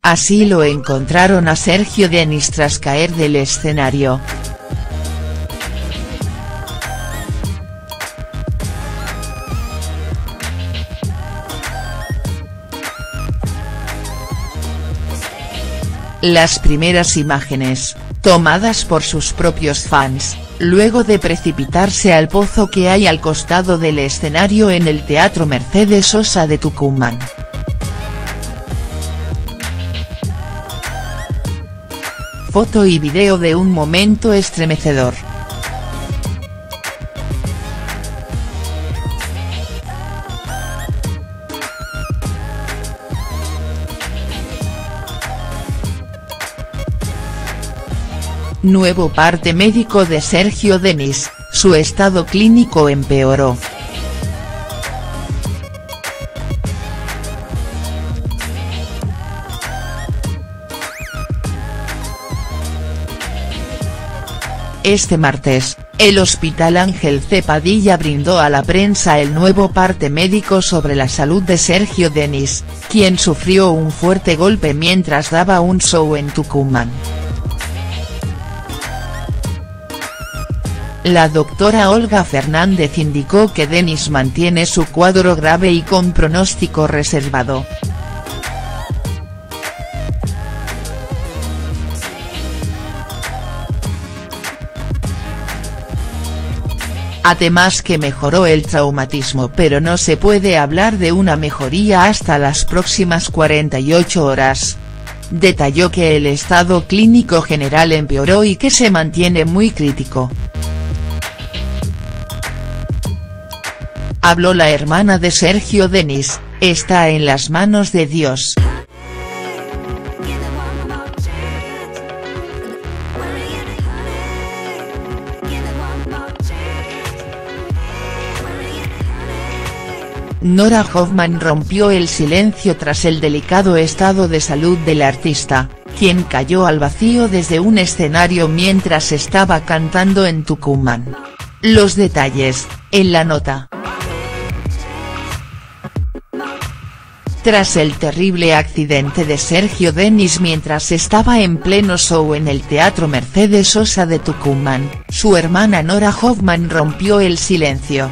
Así lo encontraron a Sergio Denis tras caer del escenario. Las primeras imágenes, tomadas por sus propios fans, luego de precipitarse al pozo que hay al costado del escenario en el Teatro Mercedes Sosa de Tucumán. Foto y video de un momento estremecedor. Nuevo parte médico de Sergio Denis, su estado clínico empeoró. Este martes, el Hospital Ángel C. Padilla brindó a la prensa el nuevo parte médico sobre la salud de Sergio Denis, quien sufrió un fuerte golpe mientras daba un show en Tucumán. La doctora Olga Fernández indicó que Denis mantiene su cuadro grave y con pronóstico reservado. Además que mejoró el traumatismo, pero no se puede hablar de una mejoría hasta las próximas 48 horas. Detalló que el estado clínico general empeoró y que se mantiene muy crítico. Habló la hermana de Sergio Denis, está en las manos de Dios. Nora Hoffman rompió el silencio tras el delicado estado de salud del artista, quien cayó al vacío desde un escenario mientras estaba cantando en Tucumán. Los detalles, en la nota. Tras el terrible accidente de Sergio Denis mientras estaba en pleno show en el Teatro Mercedes Sosa de Tucumán, su hermana Nora Hoffman rompió el silencio.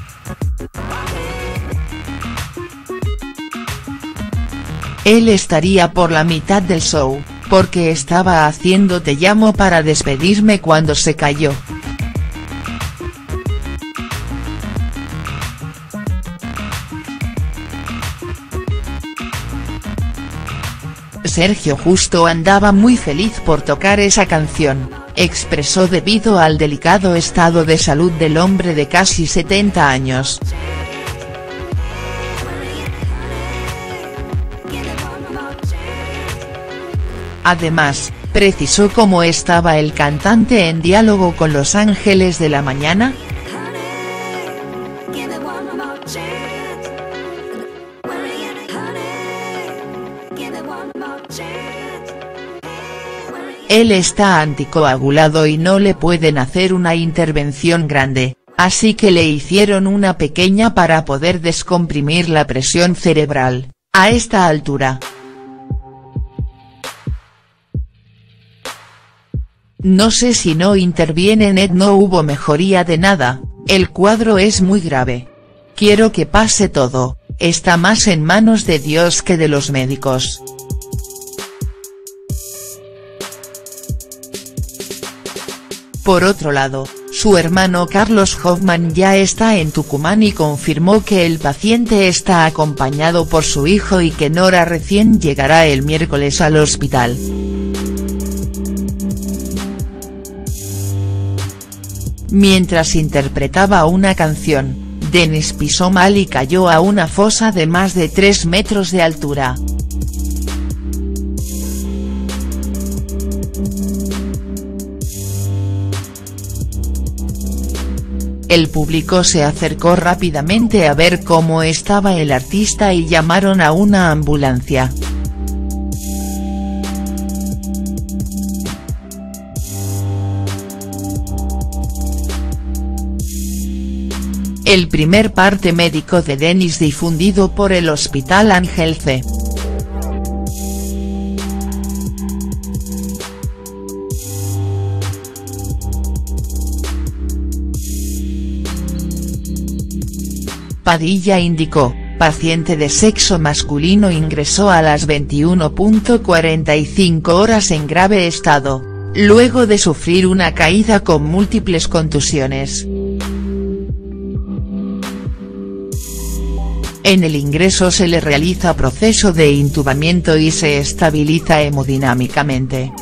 Él estaría por la mitad del show, porque estaba haciendo Te llamo para despedirme cuando se cayó. Sergio justo andaba muy feliz por tocar esa canción, expresó debido al delicado estado de salud del hombre de casi 70 años. Además, precisó cómo estaba el cantante en diálogo con Los Ángeles de la Mañana. Él está anticoagulado y no le pueden hacer una intervención grande, así que le hicieron una pequeña para poder descomprimir la presión cerebral, a esta altura. No sé si no intervienen, no hubo mejoría de nada, el cuadro es muy grave. Quiero que pase todo, está más en manos de Dios que de los médicos. Por otro lado, su hermano Carlos Hoffman ya está en Tucumán y confirmó que el paciente está acompañado por su hijo y que Nora recién llegará el miércoles al hospital. Mientras interpretaba una canción, Denis pisó mal y cayó a una fosa de más de 3 metros de altura. El público se acercó rápidamente a ver cómo estaba el artista y llamaron a una ambulancia. El primer parte médico de Denis difundido por el Hospital Ángel C. Padilla indicó: paciente de sexo masculino ingresó a las 21:45 horas en grave estado, luego de sufrir una caída con múltiples contusiones. En el ingreso se le realiza proceso de intubamiento y se estabiliza hemodinámicamente.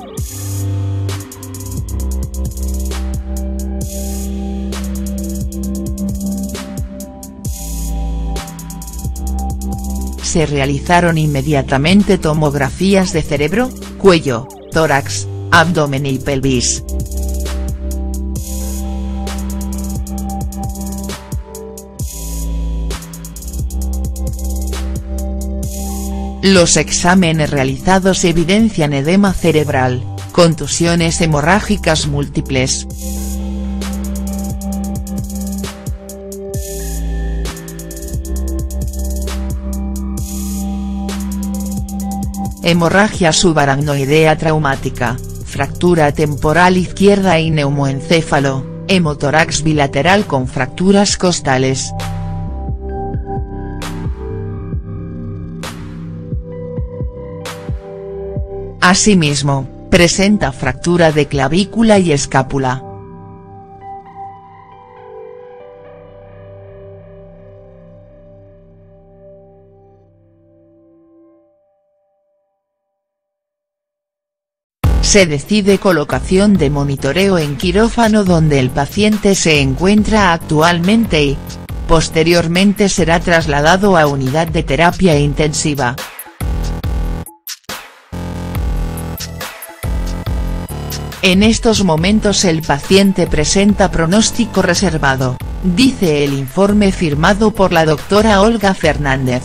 Se realizaron inmediatamente tomografías de cerebro, cuello, tórax, abdomen y pelvis. Los exámenes realizados evidencian edema cerebral, contusiones hemorrágicas múltiples. Hemorragia subaracnoidea traumática, fractura temporal izquierda y neumoencéfalo, hemotórax bilateral con fracturas costales. Asimismo, presenta fractura de clavícula y escápula. Se decide colocación de monitoreo en quirófano donde el paciente se encuentra actualmente y, posteriormente será trasladado a unidad de terapia intensiva. En estos momentos el paciente presenta pronóstico reservado, dice el informe firmado por la doctora Olga Fernández.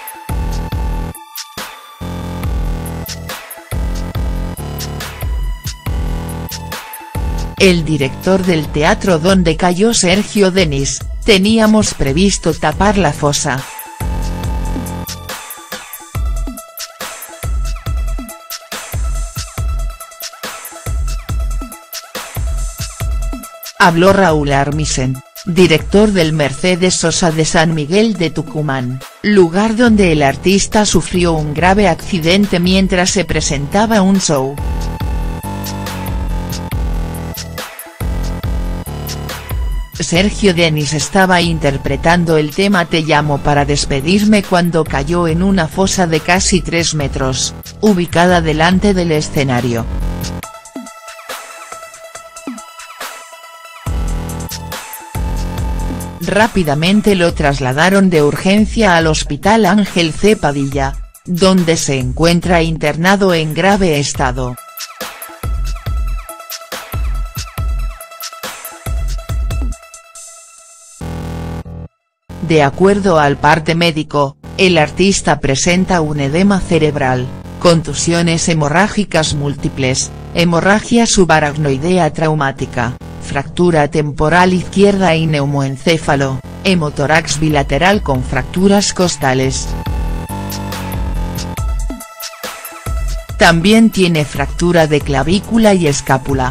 El director del teatro donde cayó Sergio Denis: teníamos previsto tapar la fosa. Habló Raúl Armisen, director del Mercedes Sosa de San Miguel de Tucumán, lugar donde el artista sufrió un grave accidente mientras se presentaba un show. Sergio Denis estaba interpretando el tema Te llamo para despedirme cuando cayó en una fosa de casi 3 metros, ubicada delante del escenario. Rápidamente lo trasladaron de urgencia al Hospital Ángel C. Padilla, donde se encuentra internado en grave estado. De acuerdo al parte médico, el artista presenta un edema cerebral, contusiones hemorrágicas múltiples, hemorragia subaracnoidea traumática, fractura temporal izquierda y neumoencéfalo, hemotórax bilateral con fracturas costales. También tiene fractura de clavícula y escápula.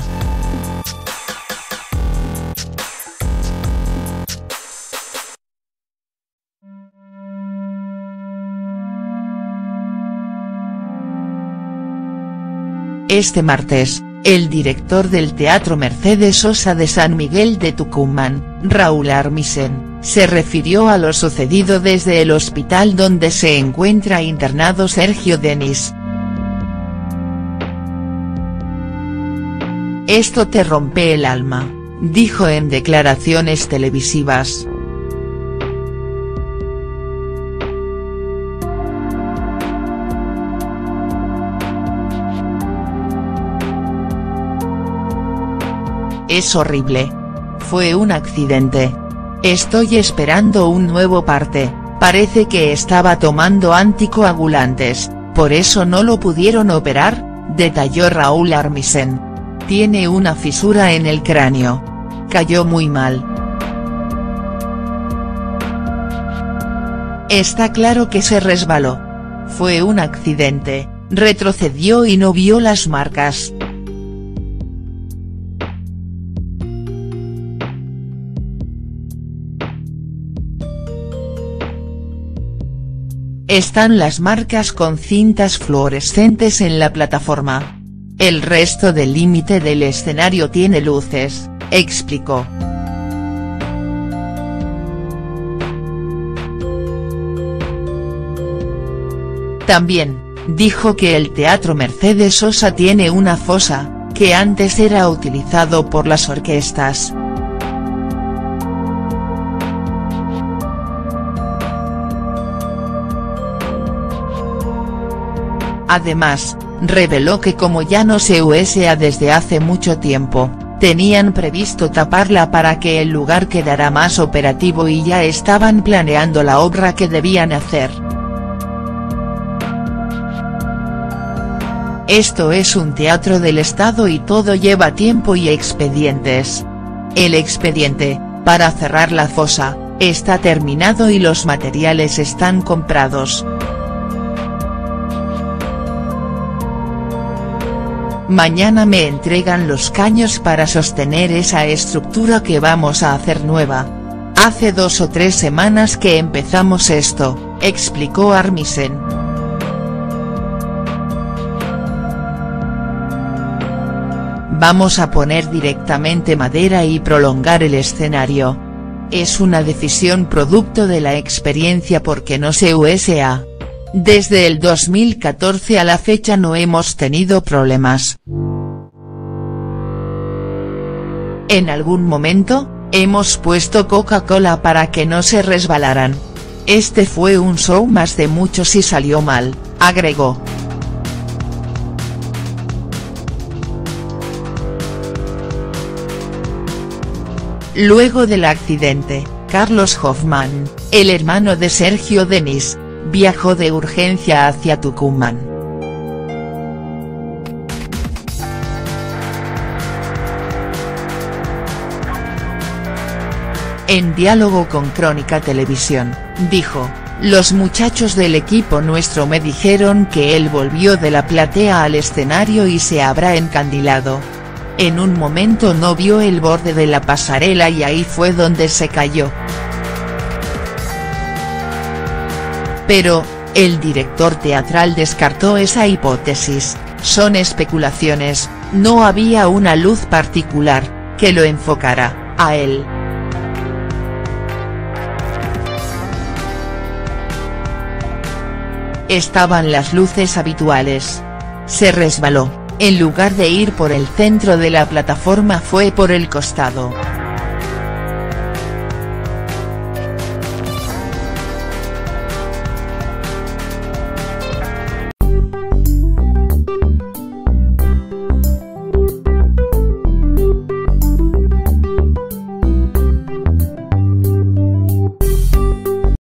Este martes, el director del Teatro Mercedes Sosa de San Miguel de Tucumán, Raúl Armisen, se refirió a lo sucedido desde el hospital donde se encuentra internado Sergio Denis. Esto te rompe el alma, dijo en declaraciones televisivas. Es horrible. Fue un accidente. Estoy esperando un nuevo parte, parece que estaba tomando anticoagulantes, por eso no lo pudieron operar, detalló Raúl Armisen. Tiene una fisura en el cráneo. Cayó muy mal. Está claro que se resbaló. Fue un accidente, retrocedió y no vio las marcas. Están las marcas con cintas fluorescentes en la plataforma. El resto del límite del escenario tiene luces, explicó. También, dijo que el Teatro Mercedes Sosa tiene una fosa, que antes era utilizado por las orquestas. Además, reveló que como ya no se usa desde hace mucho tiempo, tenían previsto taparla para que el lugar quedara más operativo y ya estaban planeando la obra que debían hacer. Esto es un teatro del Estado y todo lleva tiempo y expedientes. El expediente, para cerrar la fosa, está terminado y los materiales están comprados. Mañana me entregan los caños para sostener esa estructura que vamos a hacer nueva. Hace 2 o 3 semanas que empezamos esto, explicó Armisen. Vamos a poner directamente madera y prolongar el escenario. Es una decisión producto de la experiencia porque no se usa. Desde el 2014 a la fecha no hemos tenido problemas. En algún momento, hemos puesto Coca-Cola para que no se resbalaran. Este fue un show más de muchos y salió mal, agregó. Luego del accidente, Carlos Hoffman, el hermano de Sergio Denis, viajó de urgencia hacia Tucumán. En diálogo con Crónica Televisión, dijo, los muchachos del equipo nuestro me dijeron que él volvió de la platea al escenario y se habrá encandilado. En un momento no vio el borde de la pasarela y ahí fue donde se cayó. Pero, el director teatral descartó esa hipótesis, son especulaciones, no había una luz particular, que lo enfocara, a él. Estaban las luces habituales. Se resbaló, en lugar de ir por el centro de la plataforma fue por el costado.